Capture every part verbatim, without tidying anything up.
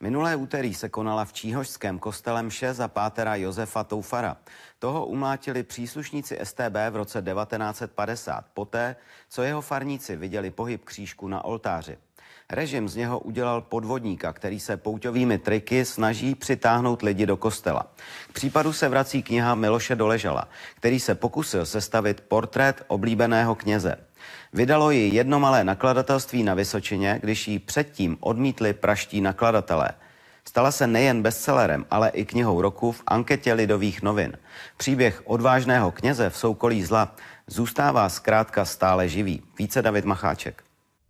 Minulé úterý se konala v číhošském kostele mše za pátera Josefa Toufara. Toho umlátili příslušníci S T B v roce devatenáct set padesát, poté, co jeho farníci viděli pohyb křížku na oltáři. Režim z něho udělal podvodníka, který se pouťovými triky snaží přitáhnout lidi do kostela. K případu se vrací kniha Miloše Doležala, který se pokusil sestavit portrét oblíbeného kněze. Vydalo ji jedno malé nakladatelství na Vysočině, když ji předtím odmítli praští nakladatelé. Stala se nejen bestsellerem, ale i knihou roku v anketě Lidových novin. Příběh odvážného kněze v soukolí zla zůstává zkrátka stále živý. Více David Macháček.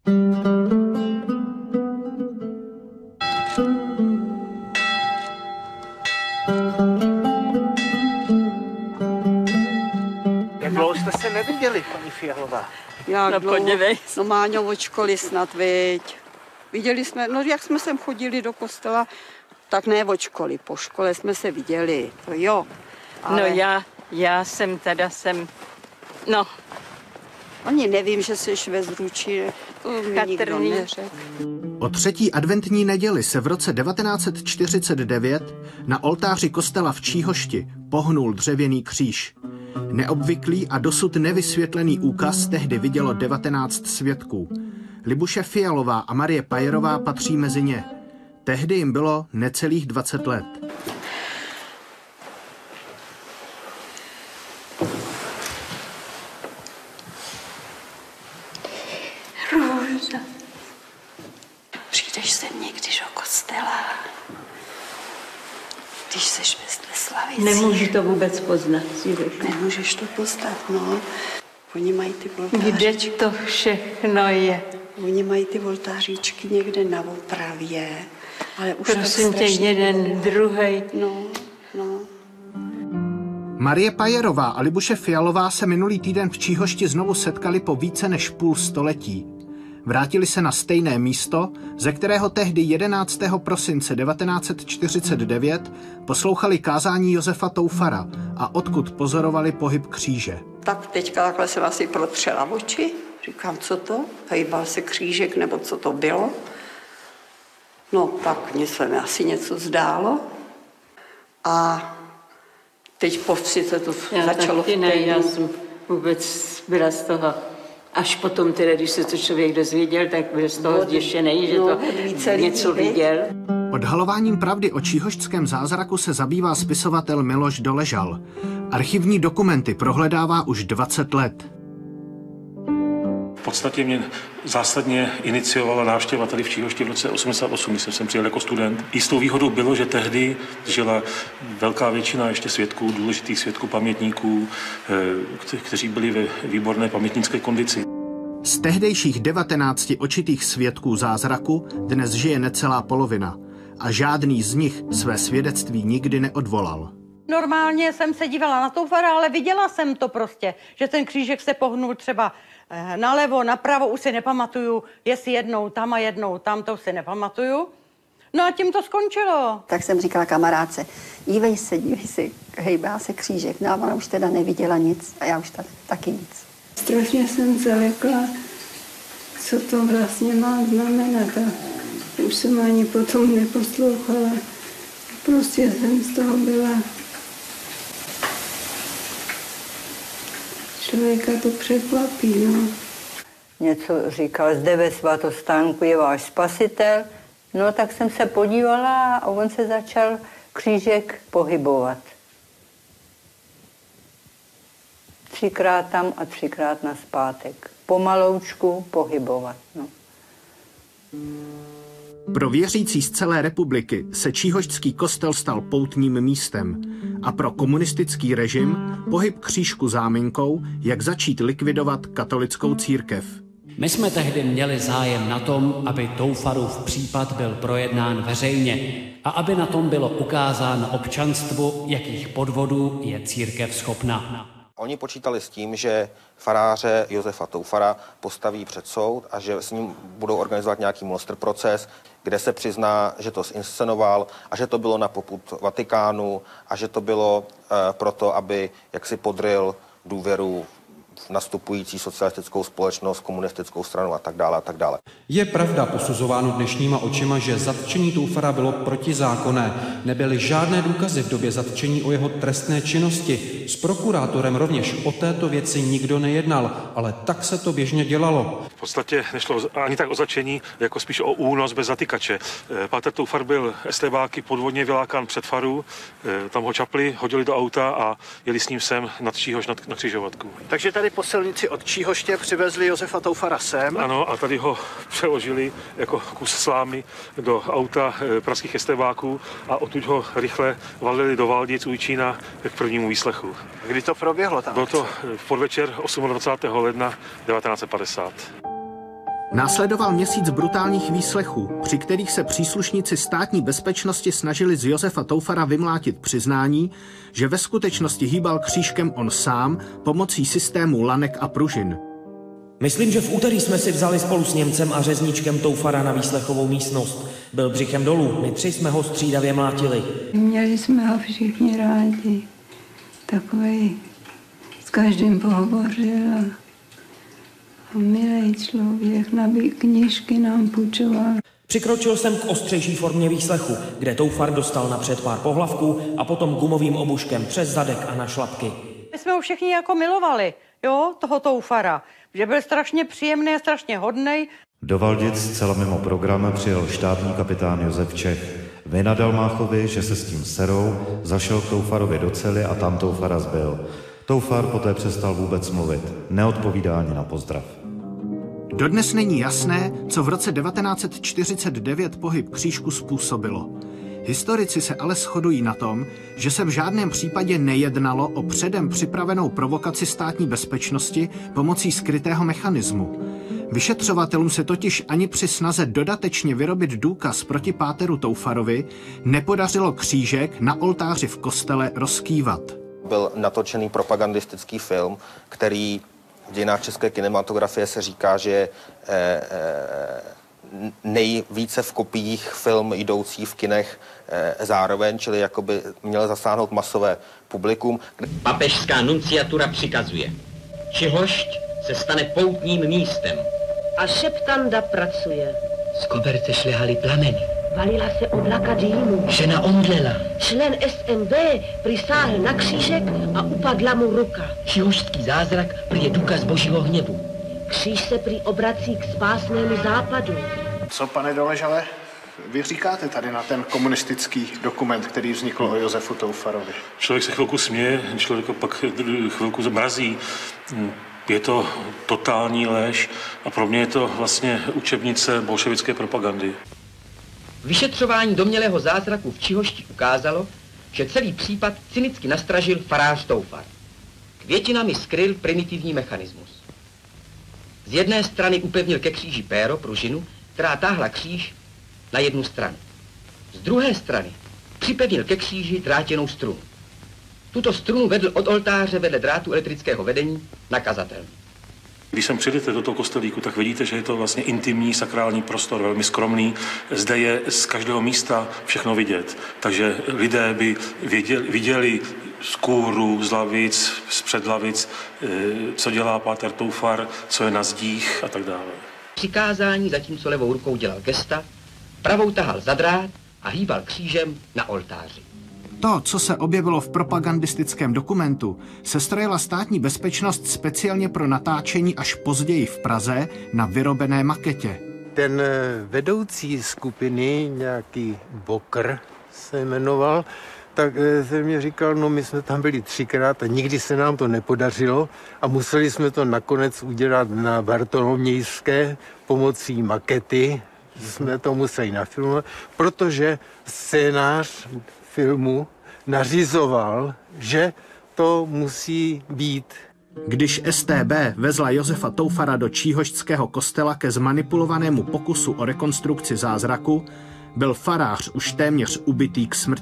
Jak dlouho jste se neviděli, paní Fialová? Jak no dlouho? Podívej. No Máňo, od školy snad, viď. Viděli jsme, no jak jsme sem chodili do kostela, tak ne od školy, po škole jsme se viděli, to jo. Ale... No já, já jsem teda jsem, no. Ani nevím, že seš ve Zruči, to mi nikdo neřekl. O třetí adventní neděli se v roce devatenáct set čtyřicet devět na oltáři kostela v Číhošti pohnul dřevěný kříž. Neobvyklý a dosud nevysvětlený úkaz tehdy vidělo devatenáct svědků. Libuše Fialová a Marie Pajerová patří mezi ně. Tehdy jim bylo necelých dvacet let. Růža, přijdeš sem někdy do kostela, když seš ve Slavici. Nemůžu to vůbec poznat. Nemůžeš to poznat, no. Oni mají ty voltářičky. Kde to všechno je? Oni mají ty voltářičky někde na opravě, ale už prosím tě, jeden, druhej. No, no. Marie Pajerová a Libuše Fialová se minulý týden v Číhošti znovu setkali po více než půl století. Vrátili se na stejné místo, ze kterého tehdy jedenáctého prosince devatenáct set čtyřicet devět poslouchali kázání Josefa Toufara a odkud pozorovali pohyb kříže. Tak teďka takhle jsem asi protřela oči. Říkám, co to? Hejbal se křížek, nebo co to bylo? No, tak mně se mi asi něco zdálo. A teď po vsi se to já začalo... Taky ne, já jsem vůbec byla z toho... Až potom teda, když se to člověk dozvěděl, tak byl z toho zděšený, že to něco viděl. Odhalováním pravdy o číhošťském zázraku se zabývá spisovatel Miloš Doležal. Archivní dokumenty prohledává už dvacet let. V podstatě mě zásadně iniciovala návštěva tady v Číhošti v roce osmdesát osm, když jsem přijel jako student. Jistou výhodou bylo, že tehdy žila velká většina ještě svědků, důležitých svědků, pamětníků, kteří byli ve výborné pamětnické kondici. Z tehdejších devatenácti očitých svědků zázraku dnes žije necelá polovina a žádný z nich své svědectví nikdy neodvolal. Normálně jsem se dívala na Toufara, ale viděla jsem to prostě, že ten křížek se pohnul třeba nalevo, napravo, už si nepamatuju, jestli jednou tam a jednou tam, to si nepamatuju. No a tím to skončilo. Tak jsem říkala kamarádce, dívej se, dívej se, hejbá se křížek. No a ona už teda neviděla nic a já už tady taky nic. Strašně jsem zalekla, co to vlastně má znamenat a už jsem ani potom neposlouchala. Prostě jsem z toho byla... Člověka to překvapí, no. Něco říkal, zde ve svatostánku je váš spasitel. No tak jsem se podívala a on se začal křížek pohybovat. Třikrát tam a třikrát nazpátek. Pomaloučku pohybovat, no. Pro věřící z celé republiky se číhošťský kostel stal poutním místem a pro komunistický režim pohyb křížku záminkou, jak začít likvidovat katolickou církev. My jsme tehdy měli zájem na tom, aby Toufarův případ byl projednán veřejně a aby na tom bylo ukázáno občanstvu, jakých podvodů je církev schopna. Oni počítali s tím, že faráře Josefa Toufara postaví před soud a že s ním budou organizovat nějaký monster proces, kde se přizná, že to zinscenoval a že to bylo na popud Vatikánu a že to bylo uh, proto, aby jaksi podryl důvěru nastupující socialistickou společnost, komunistickou stranu a tak dále a tak dále. Je pravda posuzováno dnešníma očima, že zatčení Toufara bylo protizákonné. Nebyly žádné důkazy v době zatčení o jeho trestné činnosti. S prokurátorem rovněž o této věci nikdo nejednal, ale tak se to běžně dělalo. V podstatě nešlo ani tak o zatčení, jako spíš o únos bez zatykače. Páter Toufar byl estébáky podvodně vylákán před faru, tam ho čapli, hodili do auta a jeli s ním sem nad Číhoš na, na křižovatku. Takže tady po silnici od Číhoště přivezli Josefa Toufara sem. Ano, a tady ho přeložili jako kus slámy do auta pražských estébáků a odtud ho rychle valili do Valdic u Jičína k prvnímu výslechu. Kdy to proběhlo tam? Bylo to v podvečer dvacátého osmého ledna devatenáct set padesát. Následoval měsíc brutálních výslechů, při kterých se příslušníci státní bezpečnosti snažili z Josefa Toufara vymlátit přiznání, že ve skutečnosti hýbal křížkem on sám pomocí systému lanek a pružin. Myslím, že v úterý jsme si vzali spolu s Němcem a řezničkem Toufara na výslechovou místnost. Byl břichem dolů, my tři jsme ho střídavě mlátili. Měli jsme ho všichni rádi. Takovej s každým pohovořil a, a milý člověk, na knížky nám půjčoval. Přikročil jsem k ostřejší formě výslechu, kde Toufar dostal napřed pár pohlavků a potom gumovým obuškem přes zadek a na šlapky. My jsme ho všichni jako milovali, jo, toho Toufara, že byl strašně příjemný a strašně hodnej. Do Valdic zcela mimo program přijel štábní kapitán Josef Čech. Vynadal Máchovi, že se s tím serou, zašel k Toufarovi do cely a tam Toufara zbyl. Toufar poté přestal vůbec mluvit, neodpovídá ani na pozdrav. Dodnes není jasné, co v roce devatenáct set čtyřicet devět pohyb křížku způsobilo. Historici se ale shodují na tom, že se v žádném případě nejednalo o předem připravenou provokaci státní bezpečnosti pomocí skrytého mechanismu. Vyšetřovatelům se totiž ani při snaze dodatečně vyrobit důkaz proti páteru Toufarovi nepodařilo křížek na oltáři v kostele rozkývat. Byl natočený propagandistický film, který v dějinách české kinematografie se říká, že je eh, eh, nejvíce v kopiích film jdoucí v kinech eh, zároveň, čili jakoby měl zasáhnout masové publikum. Papežská nunciatura přikazuje. Čihošť se stane poutním místem. A šeptanda pracuje. Z koberce šlehaly plameny. Valila se oblaka dýmu. Žena omdlela. Člen S N B prisáhl na křížek a upadla mu ruka. Čihoštský zázrak prý je důkaz božího hněvu. Kříž se prý obrací k spásnému západu. Co, pane Doležale, vy říkáte tady na ten komunistický dokument, který vznikl o Josefu Toufarovi? Člověk se chvilku směje, člověk pak chvilku zmrazí. Je to totální lež a pro mě je to vlastně učebnice bolševické propagandy. Vyšetřování domnělého zázraku v Čihošti ukázalo, že celý případ cynicky nastražil farář Toufar. Květinami skryl primitivní mechanismus. Z jedné strany upevnil ke kříži péro, pružinu, která táhla kříž na jednu stranu. Z druhé strany připevnil ke kříži drátěnou strunu. Tuto strunu vedl od oltáře vedle drátu elektrického vedení na kazatelnu. Když sem přijdete do toho kostelíku, tak vidíte, že je to vlastně intimní sakrální prostor, velmi skromný. Zde je z každého místa všechno vidět. Takže lidé by viděli, viděli z kůru, z lavic, z předlavic, co dělá páter Toufar, co je na zdích a tak dále. Přikázání, zatímco levou rukou dělal gesta, pravou tahal za drát a hýbal křížem na oltáři. To, co se objevilo v propagandistickém dokumentu, sestrojila státní bezpečnost speciálně pro natáčení až později v Praze na vyrobené maketě. Ten vedoucí skupiny, nějaký Bokr se jmenoval, tak se mi říkal, no my jsme tam byli třikrát a nikdy se nám to nepodařilo a museli jsme to nakonec udělat na Bartolomějské pomocí makety. Jsme to museli nafilmovat, protože scénář filmu nařizoval, že to musí být. Když S T B vezla Josefa Toufara do číhošťského kostela ke zmanipulovanému pokusu o rekonstrukci zázraku, byl farář už téměř ubitý k smrti.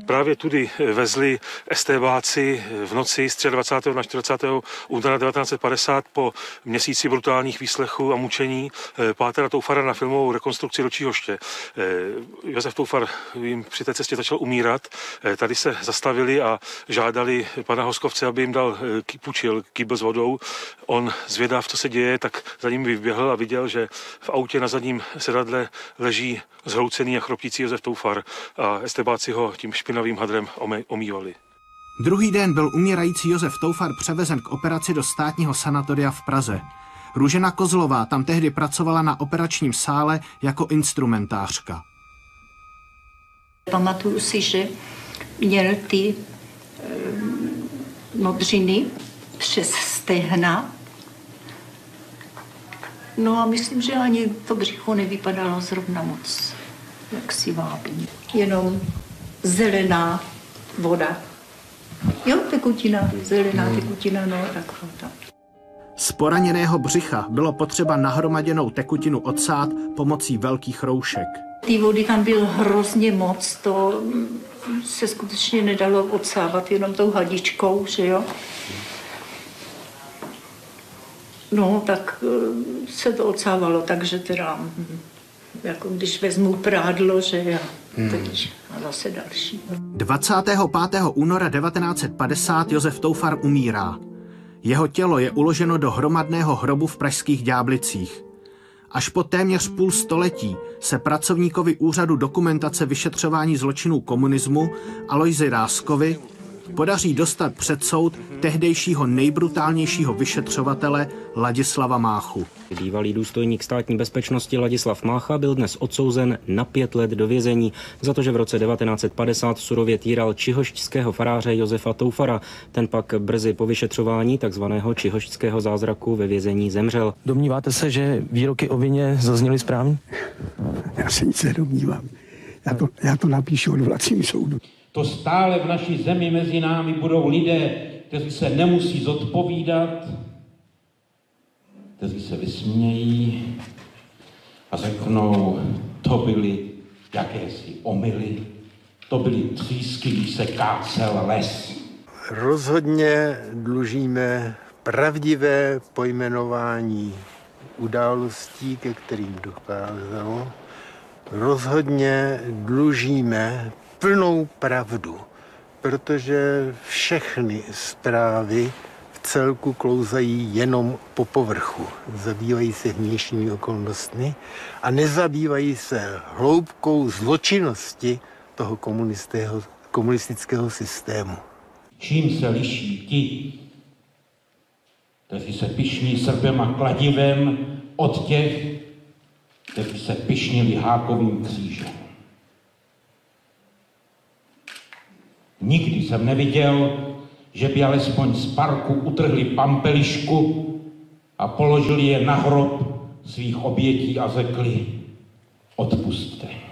Právě tudy vezli estébáci v noci z dvacátého třetího na dvacátého čtvrtého února devatenáct set padesát po měsíci brutálních výslechů a mučení pátera Toufara na filmovou rekonstrukci do Číhoště. Josef Toufar jim při té cestě začal umírat. Tady se zastavili a žádali pana Hoskovce, aby jim dal, půjčil kýbl s vodou. On zvědav, co se děje, tak za ním vyběhl a viděl, že v autě na zadním sedadle leží zhroucený a chroptící Josef Toufar a estébáci ho tím špinavým hadrem omývali. Druhý den byl umírající Josef Toufar převezen k operaci do státního sanatoria v Praze. Růžena Kozlová tam tehdy pracovala na operačním sále jako instrumentářka. Pamatuju si, že měl ty e, modřiny přes stehna. No a myslím, že ani to břicho nevypadalo zrovna moc jaksi vábně. Jenom zelená voda. Jo, tekutina, zelená tekutina, no taková ta. Z poraněného břicha bylo potřeba nahromaděnou tekutinu odsát pomocí velkých roušek. Té vody tam bylo hrozně moc, to se skutečně nedalo odsávat jenom tou hadičkou, že jo. No, tak se to odsávalo, takže teda, jako když vezmu prádlo, že já teď a zase další. dvacátého pátého února devatenáct set padesát Josef Toufar umírá. Jeho tělo je uloženo do hromadného hrobu v pražských Ďáblicích. Až po téměř půl století se pracovníkovi Úřadu dokumentace vyšetřování zločinů komunismu Alojzi Ráskovi podaří dostat před soud tehdejšího nejbrutálnějšího vyšetřovatele Ladislava Máchu. Bývalý důstojník státní bezpečnosti Ladislav Mácha byl dnes odsouzen na pět let do vězení za to, že v roce devatenáct set padesát surově týral čihošťského faráře Josefa Toufara. Ten pak brzy po vyšetřování takzvaného čihošťského zázraku ve vězení zemřel. Domníváte se, že výroky o vině zazněly správně? Já se nic nedomnívám. Já to, já to napíšu odvolacím soudu. To stále v naší zemi mezi námi budou lidé, kteří se nemusí zodpovídat, kteří se vysmějí a řeknou, to byly jakési omyly, to byly třísky, když se kácel les. Rozhodně dlužíme pravdivé pojmenování událostí, ke kterým docházelo. Rozhodně dlužíme plnou pravdu, protože všechny zprávy v celku klouzají jenom po povrchu. Zabývají se vnějšími okolnostmi a nezabývají se hloubkou zločinnosti toho komunistického systému. Čím se liší ti, kteří se pyšní srpem a kladivem od těch, kteří se pyšnili hákovým křížem? Nikdy jsem neviděl, že by alespoň z parku utrhli pampelišku a položili je na hrob svých obětí a řekli, odpusťte.